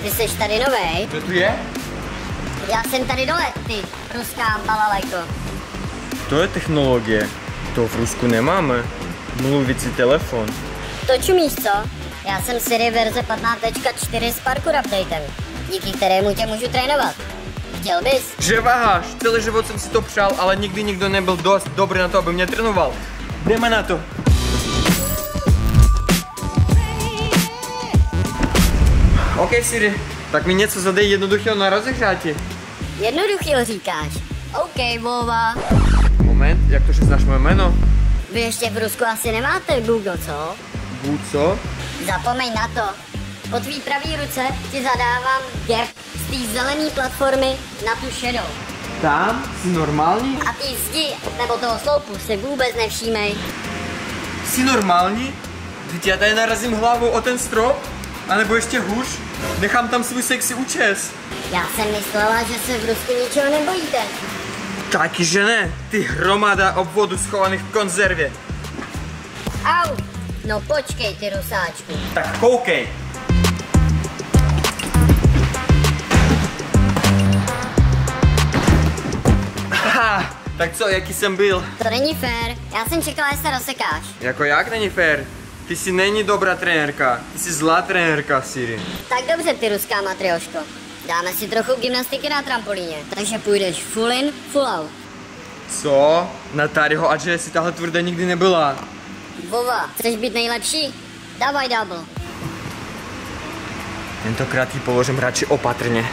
Ty jsi tady novej? Kdo tu je? Já jsem tady dole, ty ruská balalajko. To je technologie. To v Rusku nemáme. Mluvící telefon. To čumíš, co? Já jsem Siri verze 15.4 s parkour updatem, díky kterému tě můžu trénovat. Chtěl bys? Že váháš, celý život jsem si to přál, ale nikdy nikdo nebyl dost dobrý na to, aby mě trénoval. Jdeme na to. OK, Siri, tak mi něco zadej jednoduchého na rozehřátí. Jednoduchýho říkáš. OK, Vova. Moment, jak to, že znáš moje jméno? Vy ještě v Rusku asi nemáte Google, co? Co? Zapomeň na to. Po tvý pravý ruce ti zadávám gap z té zelené platformy na tu šedou. Tam? Jsi normální? A ty zdi nebo toho sloupu si vůbec nevšímej. Jsi normální? Teď já tady narazím hlavou o ten strop? A nebo ještě hůř? Nechám tam svůj sexy účes. Já jsem myslela, že se v Rusku ničeho nebojíte. Taky že ne, ty hromada obvodů schovaných v konzervě. Au! No počkej, ty rusáčku. Tak koukej. Ha, tak co, jaký jsem byl? To není fér, já jsem čekala, že se rozsekáš. Jako jak není fér? Ty jsi není dobrá trenérka, ty jsi zlá trenérka, Siri. Tak dobře, ty ruská matrioško. Dáme si trochu gymnastiky na trampolíně, takže půjdeš full in, full out. Co? Na Taryho a že si tahle tvrdá nikdy nebyla. Vova, chceš být nejlepší? Dávaj double. Tentokrát ji položím radši opatrně.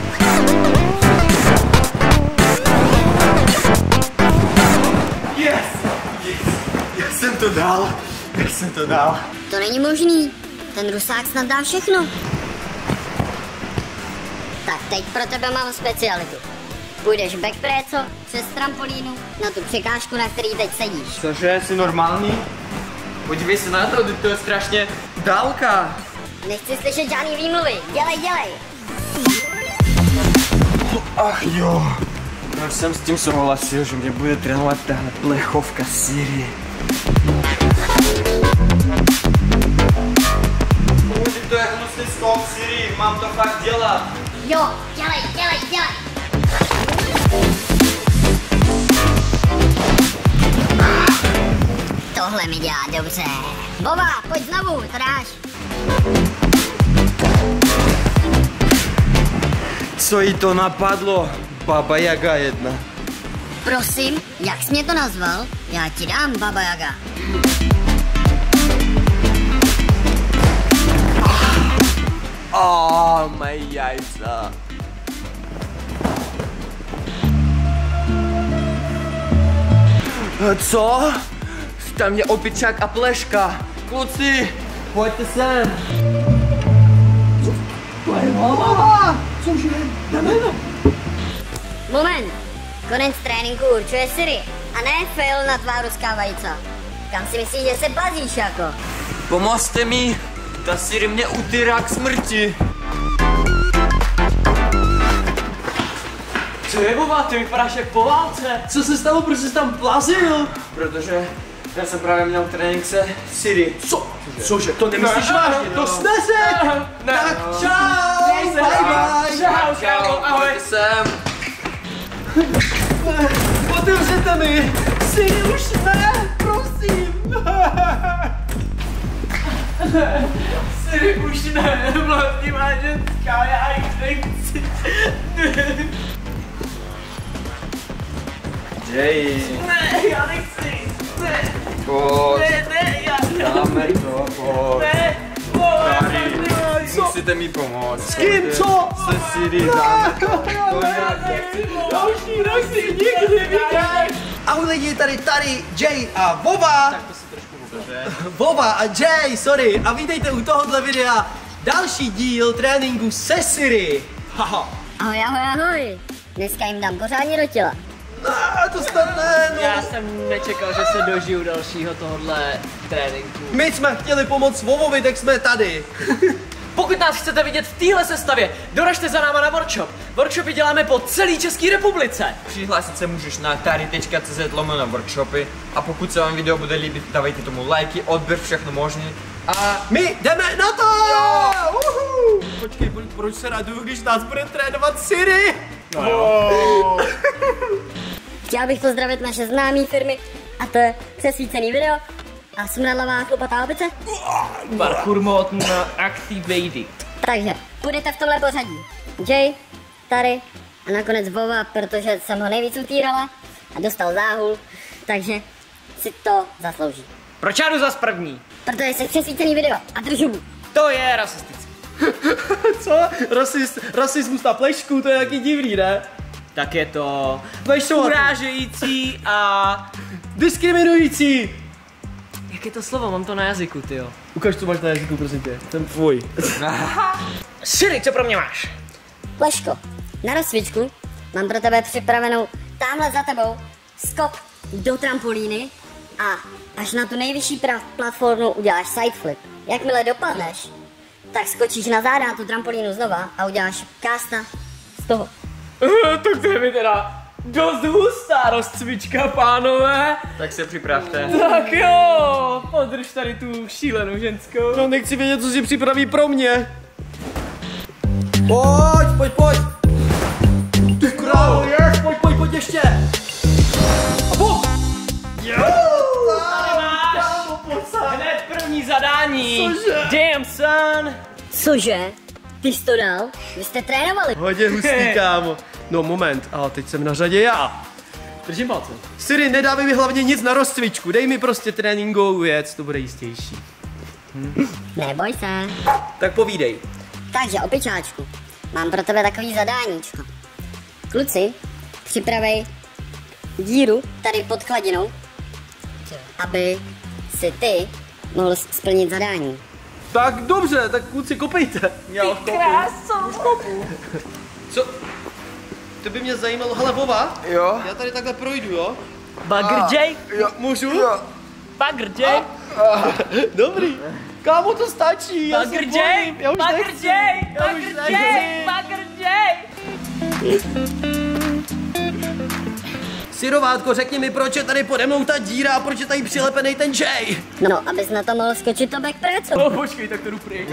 Yes! Já jsem to dal. To není možný. Ten rusák snad dá všechno. Tak teď pro tebe mám specialitu. Půjdeš backpreco přes trampolínu na tu překážku, na který teď sedíš. Cože, jsi normální? Podívej se na to, to je strašně dálka. Nechci slyšet žádný výmluvy. Dělej. Ach jo. Já jsem s tím souhlasil, že mě bude trénovat tahle plechovka Siri. To je hnusný skok, Siri, mám to fakt dělat. Jo, dělej. Tohle mi dělá dobře. Vova, pojď znovu, to dáš. Co jí to napadlo? Baba Jaga jedna. Prosím, jak jsi mě to nazval? Já ti dám, Baba Jaga. Mé jajca. Co? Tam je opičák a pleška. Kluci, pojďte sem. Cože? Jdeme. Moment. Konec tréninku určuje Siri. A ne fail na tvá ruská vajca. Kam si myslíš, že se plazíš jako? Pomozte mi. Ta Siri mě utírá k smrti. Co je, Vova, ty vypadáš jak po válce. Co se stalo, proč jsi tam plazil? Protože já jsem právě měl trénink se Siri. Co? Cože, to nemyslíš vážně? To snese! Tak čau! Bye. Čau, ahoj. Jsem. Otevřete mi! Siri, už ne, prosím! Siri, už ne, vlastní ženská, já jich nechci. Jay. Ne, já nechci. Ne. Pojď. Ne, já. Dáme to, pojď. Ne. Tady, musíte mi pomoct. S kým, co? Se Siri dáme to. Další rok si nikdy viděl. Ahoj lidi, tady Jay a Vova. Tak to si trošku ukáže. Vova a Jay, sorry. A vítejte u tohohle videa další díl tréninku se Siri. Haha. Ahoj. Dneska jim dám pořádně do těla. To snad ne, no. Já jsem nečekal, že se dožiju dalšího tohohle tréninku. My jsme chtěli pomoct Vovovi, tak jsme tady. Pokud nás chcete vidět v téhle sestavě, doražte za náma na workshop. Workshopy děláme po celé České republice. Přihlásit se můžeš na tary.cz/workshopy a pokud se vám video bude líbit, dávejte tomu lajky, odběr, všechno možné. A My jdeme na to! Uhu. Počkej, proč se raduju, když nás bude trénovat Siri? Chtěl bych pozdravit naše známé firmy a to je přesvícený video a smradlavá chlupatá opice. Parkour mod na Activated. Takže půjdete v tomhle pořadí. Jay, tady a nakonec Vova, protože jsem ho nejvíc utírala a dostal záhul, takže si to zaslouží. Proč já jdu zas první? Protože jsi přesvícený video a držu. To je rasistický. Co? Rasismus na plešku, to je jaký divný, ne? Tak je to Plešovat. urážející a... Diskriminující! Jak je to slovo? Mám to na jazyku, tyjo. Ukaž, co máš na jazyku, prosím tě. Ten tvůj. Siri, co pro mě máš? Pleško, na rozcvičku mám pro tebe připravenou tamhle za tebou skok do trampolíny a až na tu nejvyšší platformu uděláš sideflip. Jakmile dopadneš, tak skočíš na záda na tu trampolínu znova a uděláš kásta z toho. Tak to je mi teda dost hustá rozcvička, pánové. Tak se připravte. Tak jo, podrž tady tu šílenou ženskou. No, nechci vědět, co si připraví pro mě. Pojď! Ty krávo, pojď ještě! A bum! Hned první zadání. Cože? Damn son. Cože? Ty jsi to dal? Vy jste trénovali? Hodně hustý, kámo. No moment, a teď jsem na řadě já. Držím palce. Siri, nedávej mi hlavně nic na rozcvičku, dej mi prostě tréninkovou věc, to bude jistější. Neboj se. Tak povídej. Takže opičáčku, mám pro tebe takový zadáníčko. Kluci, připravej díru tady pod chladinou, aby si ty mohl splnit zadání. Tak dobře, tak kluci kopejte. Já kopu. Co? To by mě zajímalo, hele Vova, Jo? já tady takhle projdu, jo? Bagger J. Jo. Můžu? Jo. Bagger J. Dobrý. Kámo, to stačí, já se Bagger bojím, J. já už Bagger nechci. J. Já už Bagger nechci. J. Bagger J. Sirovátko, řekni mi, proč je tady pode mnou ta díra a proč je tady přilepený ten J? No, abys na to mohl skočit to backpreco. No počkej, tak to jdu pryč.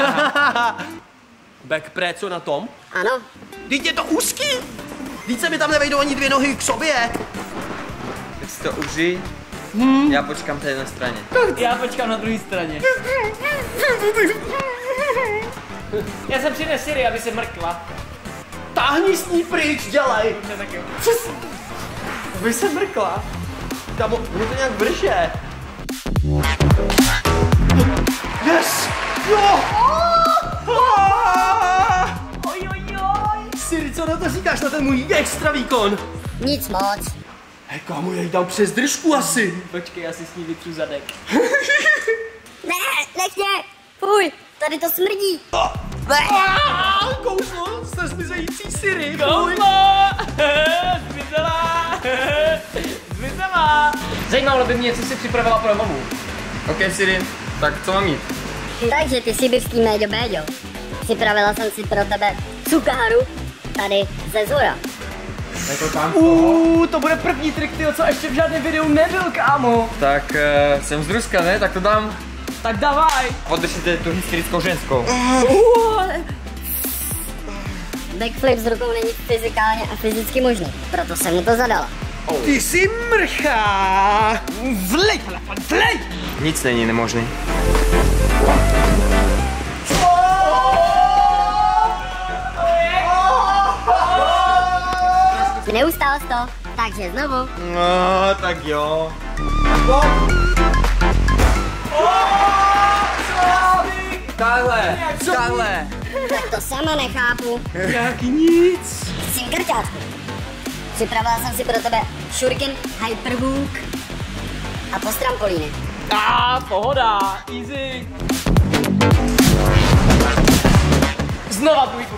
Backpré, co na tom? Ano, Vždyť je to úzký! Vždyť se mi tam nevejdou ani 2 nohy k sobě! Tak si to užij. Já počkám tady na straně. Já počkám na druhé straně. Já jsem přines Siri, aby se mrkla. Táhni s ní pryč, dělej! Dobře, tak jo. Aby se mrkla. Kámo, mě to nějak vrže. Yes! Jo! Oj. Siri, co na to říkáš, na ten můj extra výkon? nic moc. Hej, kámo, já jí dám přes držku asi. Počkej, já si s ní vytřu zadek. Ne, nech mě! Fuj, tady to smrdí. Kouzlo, jste zmizející Siri. Kouzlo! Zmizela! Zajímalo by mě, co jsi připravila pro mamu. OK, Siri, tak co mám jít? Takže ty sibirský méďo béďo. Připravila jsem si pro tebe cukáru tady ze zhora. Jako tam. To bude první trik, tyjo, co ještě v žádném videu nebyl, kámo. Tak jsem z Ruska, ne? Tak to dám. Tak davaj. Podržíte tu hysterickou ženskou. Backflip s rukou není fyzikálně a fyzicky možný, proto jsem mu to zadala. Ty jsi mrchá. Vlej, telefon, vlej! Nic není nemožný. Neustál jsi to, takže znovu. No, tak jo. Takhle. Tak to sama nechápu. Jak nic. Jsem krťátku. Připravila jsem si pro tebe Shuriken Hyperhook a post trampolíny. Pohoda, easy. Znova dvojku.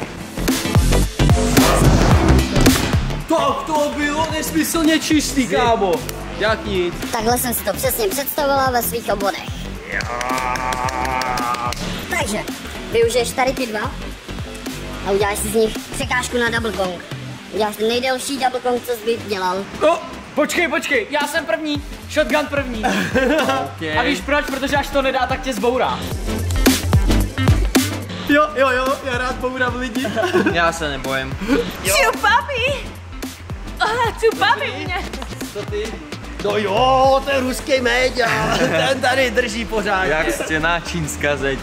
Tak to bylo nesmyslně čistý, kámo. Jak nic. Takhle jsem si to přesně představila ve svých obvodech. Takže využiješ tady ty dva a uděláš si z nich překážku na double kong. Uděláš ten nejdelší double kong, co jsi dělal. Počkej, já jsem první. Shotgun první. Okay. A víš proč? Protože až to nedá, tak tě zbourá. Jo, já rád bourám lidi. Já se nebojím. Čupapi! Čupapi mě! Co ty? No jo, ten ruský média, ten tady drží pořád. Jak stěná čínská zeď.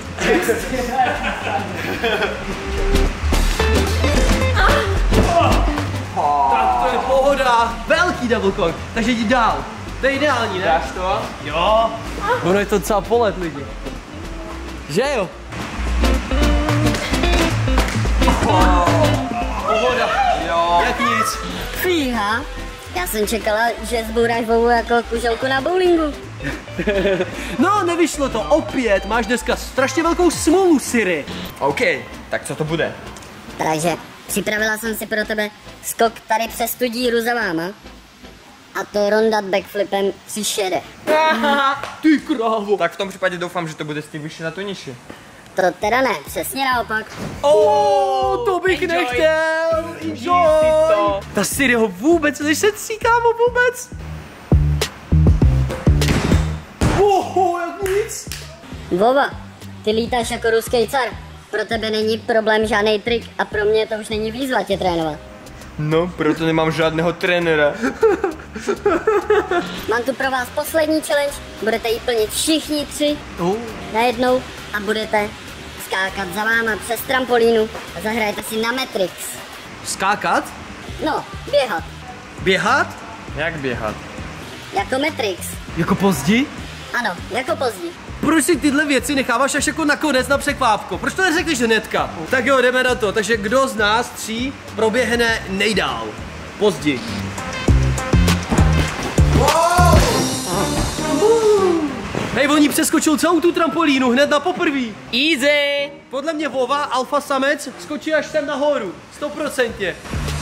Tak to je pohoda. Velký double coin, takže jdi dál. To je ideální, ne? Dáš to? Jo. Ono je to docela polet, lidi. Že jo? Pohoda. Jo. Jak nic. Fíha, já jsem čekala, že zbouráš vovu jako kuželku na bowlingu. No, nevyšlo to, opět. Máš dneska strašně velkou smůlu, Siri. OK, tak co to bude? Takže připravila jsem si pro tebe skok tady přes tu díru za váma. A to rondat backflipem při šede. Ty krávo. Tak v tom případě doufám, že to bude z té vyšší na tu nižší. To teda ne, přesně naopak. To bych nechtěl. Enjoy. Ta Siri ho vůbec nešetří, kámo, vůbec. Jak nic. Vova, ty lítáš jako ruský car. Pro tebe není problém žádný trik a pro mě to už není výzva tě trénovat. No, proto nemám žádného trenéra. Mám tu pro vás poslední challenge, budete ji plnit všichni 3 najednou a budete skákat za váma přes trampolínu a zahrajete si na Matrix. Skákat? No, běhat, Běhat? Jak běhat? jako Matrix. Jako pozdí? Ano, jako pozdí. Proč si tyhle věci necháváš až jako nakonec na překvápko? Proč to neřekneš hnedka? Tak jo, jdeme na to. Takže kdo z nás 3 proběhne nejdál? Pozdí. Hej, on jí přeskočil celou tu trampolínu hned na poprví. Easy! Podle mě Vova, alfa samec, skočí až sem nahoru. 100%.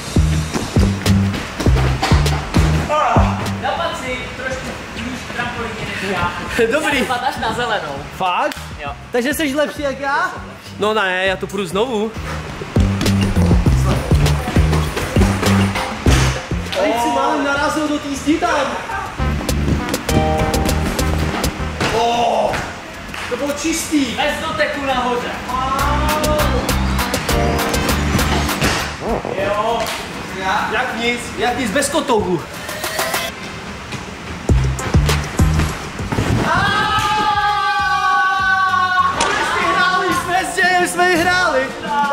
Napad si trošku níž trampolíně než já. Dobrý. Napad až na zelenou. Fakt? Jo. Takže jsi lepší jak já? No ne, já to půjdu znovu. Teď si málem narazil do té zdi tam. To bylo čistý. Bez doteku nahoře. Jo. Jak nic, bez kotouhu. Jsme vyhráli.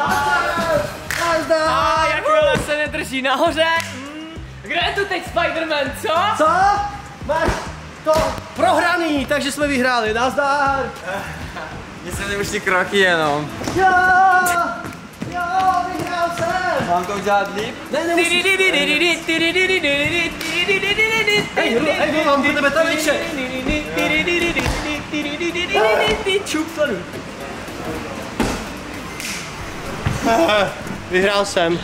Jakmile se nedrží nahoře. Kde je tu teď Spider-Man, co? Co? Máš to prohraný, takže jsme vyhráli. Nazdar. Mně se už ty kroky jenom. Jo, vyhrál jsem. Mám to udělat líp? Ne, nemusíš. Hej, mám pro tebe taneček. Čup tady. Vyhrál jsem.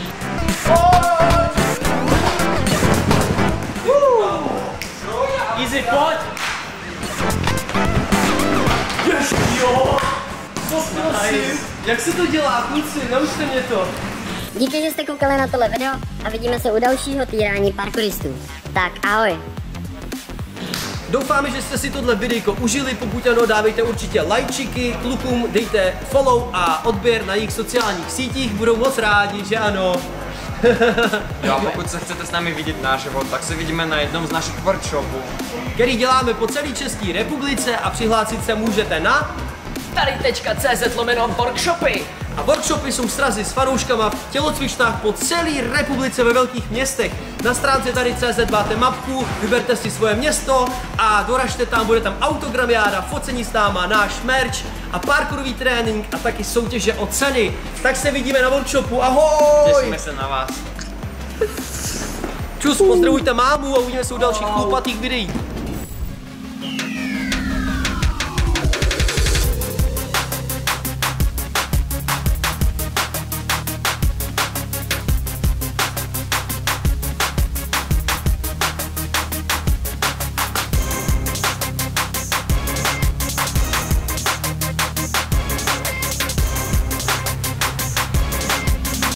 Easy, pojď. Jo. Jak se to dělá, kluci? Naučte mě to. Díky, že jste koukali na tohle video a vidíme se u dalšího týrání parkouristů. Tak ahoj. Doufáme, že jste si tohle videjko užili, pokud ano, dávejte určitě lajčiky, klukům dejte follow a odběr na jejich sociálních sítích, budou moc rádi, že ano. Jo, pokud se chcete s námi vidět naživo, tak se vidíme na jednom z našich workshopů, Který děláme po celé České republice a přihlásit se můžete na Tady.cz/workshopy. A workshopy jsou srazy s fanouškama v tělocvičnách po celé republice ve velkých městech. Na stránce tady.cz máte mapku, vyberte si svoje město a doražte tam, bude tam autogramiáda, focení s náma, náš merch a parkourový trénink a taky soutěže o ceny. Tak se vidíme na workshopu, ahoj! těšíme se na vás. Čus, pozdravujte mámu a uvidíme se u dalších chlupatých videí.